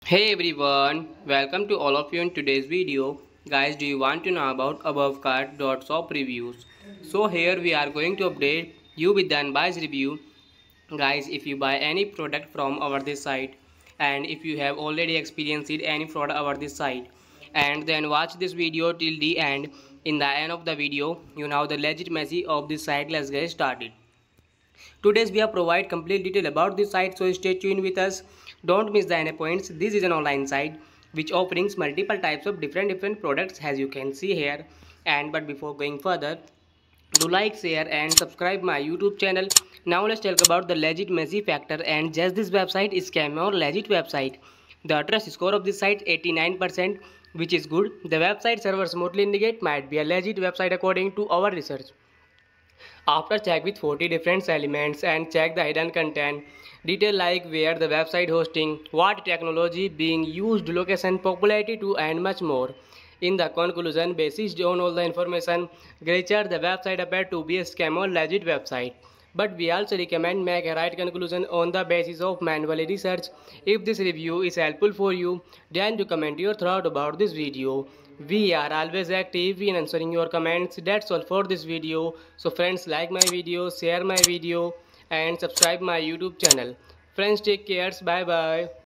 Hey everyone, welcome to all of you in today's video. Guys, do you want to know about abovecard.shop reviews? So here we are going to update you with the unbiased review. Guys, if you buy any product from our this site and if you have already experienced any fraud over this site and then watch this video till the end, in the end of the video you know the legitimacy of this site. Let's get started. Today's we have provide complete detail about this site, so stay tuned with us. Don't miss the any points. This is an online site which offerings multiple types of different products as you can see here. And but before going further, do like, share and subscribe my YouTube channel. Now let's talk about the legitimacy factor, and just this website is scam or legit website. The trust score of this site 89%, which is good. The website server smoothly indicate might be a legit website according to our research. After check with 40 different elements and check the hidden content, detail like where the website hosting, what technology being used, location, popularity to and much more. In the conclusion, based on all the information, Greater the website appeared to be a scam or legit website. But we also recommend make a right conclusion on the basis of manual research. If this review is helpful for you, then to comment your thought about this video. We are always active in answering your comments. That's all for this video. So friends, like my video, share my video and subscribe my YouTube channel. Friends, take care. Bye bye.